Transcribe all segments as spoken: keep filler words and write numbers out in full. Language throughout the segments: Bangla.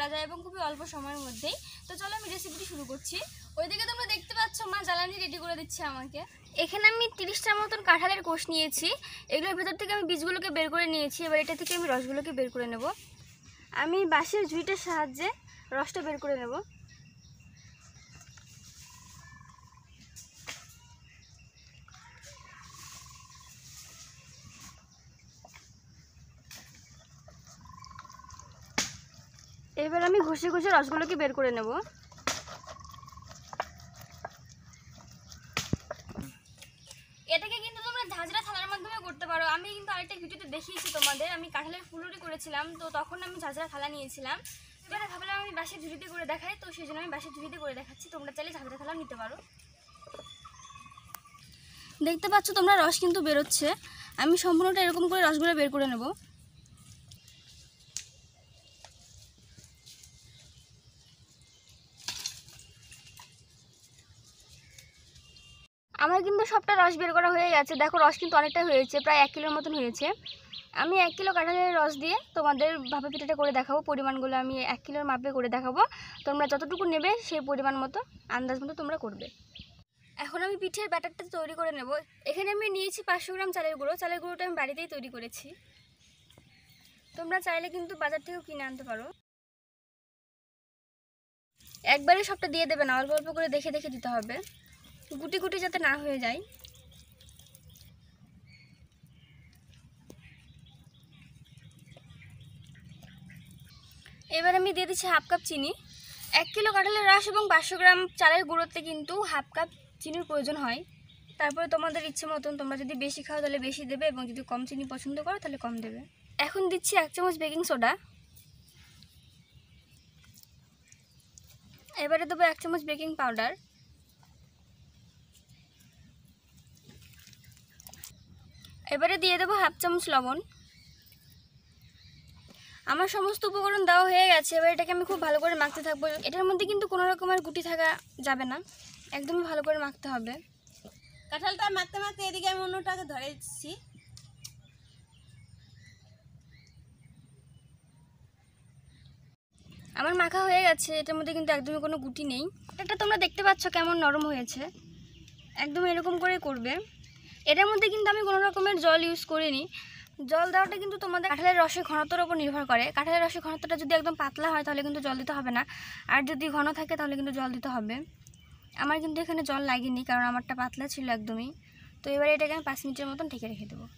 করা যায় এবং খুবই অল্প সময়ের মধ্যেই। তো চলো আমি রেসিপিটি শুরু করছি। ওইদিকে তোমরা দেখতে পাচ্ছ মা জ্বালানি রেডি করে দিচ্ছে আমাকে। এখানে আমি তিরিশটার মতন কাঁঠালের কোষ নিয়েছি। এগুলোর ভেতর থেকে আমি বীজগুলোকে বের করে নিয়েছি। এবার এটা থেকে আমি রসগুলোকে বের করে নেব। আমি বাঁশের ঝুড়িটার সাহায্যে রসটা বের করে নেব। এবার আমি ঘষে ঘষে রসগুলোকে বের করে নেব। এটাকে কিন্তু তোমরা ঝাঁঝরা থালার মাধ্যমে করতে পারো। আমি কিন্তু আরেকটা ভিডিওতে দেখিয়েছি তোমাদের, আমি কাঁঠালের ফুলুরি করেছিলাম, তো তখন আমি ঝাঁঝরা থালা নিয়েছিলাম। এবারে ভাবলাম আমি বাঁশের ঝুড়িতে করে দেখাই, তো সেই জন্য আমি বাঁশের ঝুড়িতে করে দেখাচ্ছি। তোমরা চাইলে ঝাঁঝরা থালাও নিতে পারো। দেখতে পাচ্ছ তোমরা রস কিন্তু বেরোচ্ছে। আমি সম্পূর্ণটা এরকম করে রসগুলো বের করে নেব। আমার কিন্তু সবটা রস বের করা হয়ে গেছে। দেখো রস কিন্তু অনেকটা হয়েছে, প্রায় এক কিলোর মতন হয়েছে। আমি এক কিলো কাঁঠালের রস দিয়ে তোমাদের ভাপা পিঠাটা করে দেখাবো। পরিমাণগুলো আমি এক কিলোর মাপে করে দেখাবো। তোমরা যতটুকু নেবে সেই পরিমাণ মতো আন্দাজ মতো তোমরা করবে। এখন আমি পিঠের ব্যাটারটা তৈরি করে নেব। এখানে আমি নিয়েছি পাঁচশো গ্রাম চালের গুঁড়ো। চালের গুঁড়োটা আমি বাড়িতেই তৈরি করেছি। তোমরা চাইলে কিন্তু বাজার থেকেও কিনে আনতে পারো। একবারে সবটা দিয়ে দেবে না, অল্প অল্প করে দেখে দেখে দিতে হবে, গুটি গুটি যাতে না হয়ে যায়। এবার আমি দিয়ে দিচ্ছি হাফ কাপ চিনি। এক কিলো কাঁঠালের রস এবং পাঁচশো গ্রাম চালের গুঁড়োতে কিন্তু হাফ কাপ চিনির প্রয়োজন হয়। তারপরে তোমাদের ইচ্ছে মতন, তোমরা যদি বেশি খাও তাহলে বেশি দেবে এবং যদি কম চিনি পছন্দ করো তাহলে কম দেবে। এখন দিচ্ছি এক চামচ বেকিং সোডা। এবারে দেবো এক চামচ বেকিং পাউডার। এবারে দিয়ে দেবো হাফ চামচ লবণ। আমার সমস্ত উপকরণ দেওয়া হয়ে গেছে। এবার এটাকে আমি খুব ভালো করে মাখতে থাকবো। এটার মধ্যে কিন্তু কোনো রকমের গুটি থাকা যাবে না, একদমই ভালো করে মাখতে হবে। কাঁঠালটা মাখতে মাখতে এদিকে আমি অন্যটাকে ধরে দিচ্ছি। আমার মাখা হয়ে গেছে। এটার মধ্যে কিন্তু একদমই কোনো গুটি নেই। এটা তোমরা দেখতে পাচ্ছ কেমন নরম হয়েছে। একদম এরকম করে করবে। এটার মধ্যে কিন্তু আমি কোনো রকমের জল ইউজ করিনি। জল দেওয়াটা কিন্তু তোমাদের কাঁঠালের রসের ঘনত্বের উপর নির্ভর করে। কাঁঠালের রসের ঘনত্বটা যদি একদম পাতলা হয় তাহলে কিন্তু জল দিতে হবে না, আর যদি ঘন থাকে তাহলে কিন্তু জল দিতে হবে। আমার কিন্তু এখানে জল লাগেনি, কারণ আমারটা পাতলা ছিল একদমই। তো এবারে এটাকে আমি পাঁচ মিনিটের মতন ঢেকে রেখে দেবো।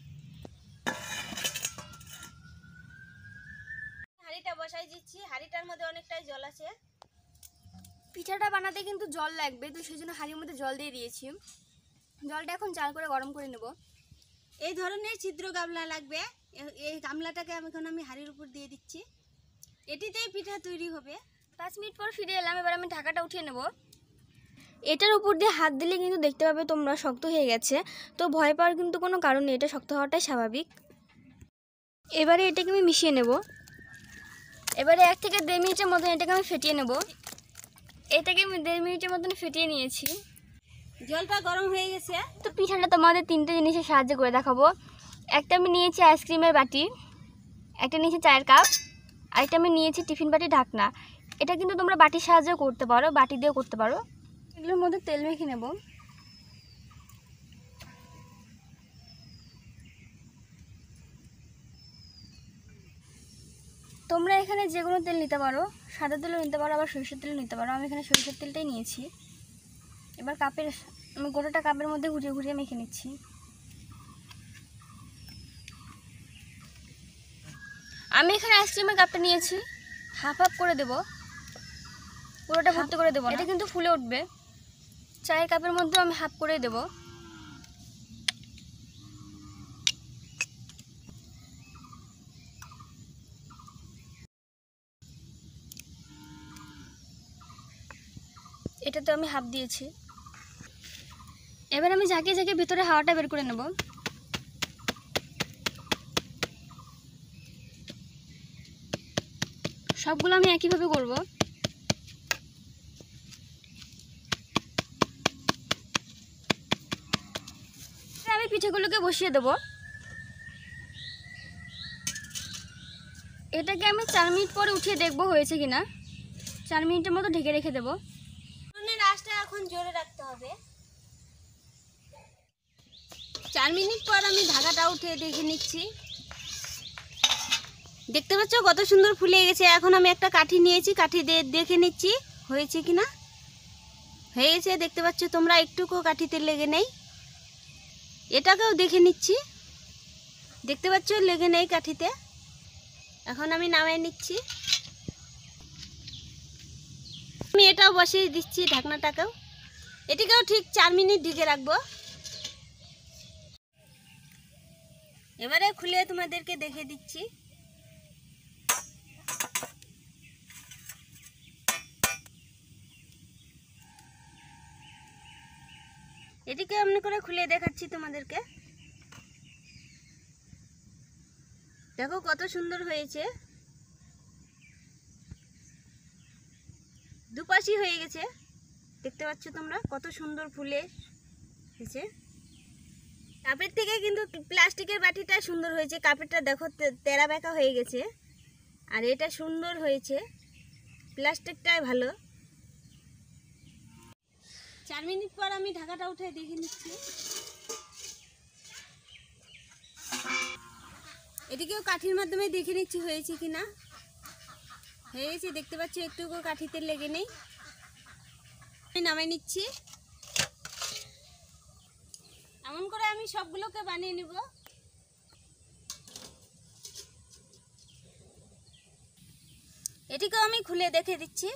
হাঁড়িটা বসাই দিচ্ছি। হাঁড়িটার মধ্যে অনেকটাই জল আছে। পিঠাটা বানাতে কিন্তু জল লাগবে, তো সেই জন্য হাঁড়ির মধ্যে জল দিয়ে দিয়েছি। জলটা এখন চাল করে গরম করে নেব। এই ধরনের ছিদ্র গামলা লাগবে। এই গামলাটাকে আমি এখন আমি হাঁড়ির উপর দিয়ে দিচ্ছি। এটিতেই পিঠা তৈরি হবে। পাঁচ মিনিট পর ফিরে এলাম। এবার আমি ঢাকাটা উঠিয়ে নেব। এটার উপর দিয়ে হাত দিলে কিন্তু দেখতে পাবে তোমরা শক্ত হয়ে গেছে। তো ভয় পাওয়ার কিন্তু কোনো কারণ নেই, এটা শক্ত হওয়াটাই স্বাভাবিক। এবারে এটাকে আমি মিশিয়ে নেব। এবারে এক থেকে দেড় মিনিটের মতন এটাকে আমি ফেটিয়ে নেব। এটাকে আমি দেড় মিনিটের মতন ফেটিয়ে নিয়েছি। জলটা গরম হয়ে গেছে। তো পিঠাটা তোমাদের তিনটে জিনিসের সাহায্যে করে দেখাবো। একটা আমি নিয়েছি আইসক্রিমের বাটি, একটা নিয়েছি চায়ের কাপ, আরেকটা আমি নিয়েছি টিফিন বাটি ঢাকনা। এটা কিন্তু তোমরা বাটির সাহায্যেও করতে পারো, বাটি দিয়েও করতে পারো। এগুলোর মধ্যে তেল মেখে নেব। তোমরা এখানে যে কোনো তেল নিতে পারো, সাদা তেলও নিতে পারো, আবার সরিষার তেলও নিতে পারো। আমি এখানে সরিষার তেলটাই নিয়েছি। এবার কাপের আমি গোটাটা কাপের মধ্যে ঘুরিয়ে ঘুরিয়ে মেখে নিচ্ছি। আমি এখানে আইসক্রিমের কাপটা নিয়েছি, হাফ হাফ করে দেব, পুরোটা ভর্তি করে দেবো। এটা কিন্তু ফুলে উঠবে। চায়ের কাপের মধ্যেও আমি হাফ করে দেব। এটাতে আমি হাফ দিয়েছি। এবার আমি ঝাঁকিয়ে ঝাঁকিয়ে ভিতরে হাওয়াটা বের করে নেব। সবগুলো আমি একইভাবে করব। আমি পিঠেগুলোকে বসিয়ে দেব। এটাকে আমি চার মিনিট পরে উঠিয়ে দেখবো হয়েছে কিনা। চার মিনিটের মতো ঢেকে রেখে দেবো। উনুনের আঁচটা এখন জোরে রাখতে হবে। চার মিনিট পর আমি ঢাকাটা উঠে দেখে নিচ্ছি। দেখতে পাচ্ছ কত সুন্দর ফুলে গেছে। এখন আমি একটা কাঠি নিয়েছি, কাঠি দিয়ে দেখে নিচ্ছি হয়েছে কিনা। হয়ে গেছে, দেখতে পাচ্ছ তোমরা, একটুকু কাঠিতে লেগে নেই। এটাকেও দেখে নিচ্ছি, দেখতে পাচ্ছ লেগে নেই কাঠিতে। এখন আমি নামিয়ে নিচ্ছি। আমি এটাও বসিয়ে দিচ্ছি ঢাকনাটাকেও। এটিকেও ঠিক চার মিনিট ঢেকে রাখবো। এবারে খুলে তোমাদেরকে দেখে দিচ্ছি। এটিকে এমনি করে খুলে দেখাচ্ছি তোমাদেরকে। দেখো কত সুন্দর হয়েছে, দুপাশই হয়ে গেছে। দেখতে পাচ্ছ তোমরা কত সুন্দর ফুলে হয়েছে। কাপের থেকে কিন্তু প্লাস্টিকের বাটিটা সুন্দর হয়েছে। কাপেরটা দেখো তেরা বেঁকা হয়ে গেছে, আর এটা সুন্দর হয়েছে, প্লাস্টিকটাই ভালো। চার মিনিট পর আমি ঢাকাটা উঠে দেখে নিচ্ছি। এদিকেও কাঠির মাধ্যমে দেখে নিচ্ছি হয়েছে কিনা। হয়ে গেছে, দেখতে পাচ্ছ একটুকু কাঠিতে লেগে নেই। আমি নামিয়ে নিচ্ছি। এমন করে আমি সবগুলোকে বানিয়ে নিব। এটিকেও আমি খুলে দেখে দিচ্ছি।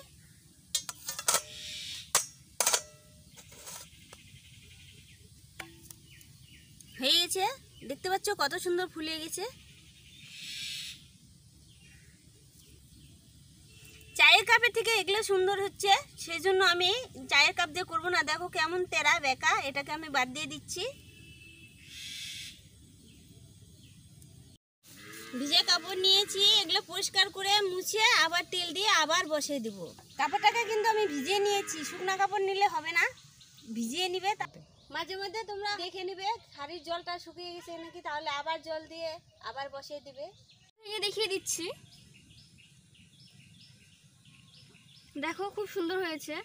হয়ে গেছে, দেখতে পাচ্ছ কত সুন্দর ফুলে গেছে। চায়ের কাপের থেকে এগুলো সুন্দর হচ্ছে, সেই জন্য আমি চায়ের কাপ দিয়ে করবো না। দেখো কেমন তেরা বেঁকা, এটাকে আমি বাদ দিয়ে দিচ্ছি। ভিজে কাপড় নিয়েছি, এগুলো পরিষ্কার করে মুছে আবার তেল দিয়ে আবার বসিয়ে দিব। কাপড়টাকে কিন্তু আমি ভিজিয়ে নিয়েছি, শুকনা কাপড় নিলে হবে না, ভিজিয়ে নিবে। মাঝে মধ্যে তোমরা দেখে নিবে হাঁড়ির জলটা শুকিয়ে গেছে নাকি, তাহলে আবার জল দিয়ে আবার বসিয়ে দিবে। দেখিয়ে দিচ্ছি, দেখো খুব সুন্দর হয়েছে।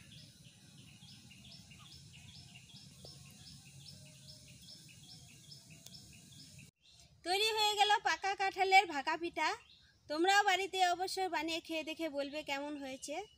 তৈরি হয়ে গেল পাকা কাঁঠালের ভাকা পিঠা। তোমরাও বাড়িতে অবশ্যই বানিয়ে খেয়ে দেখে বলবে কেমন হয়েছে।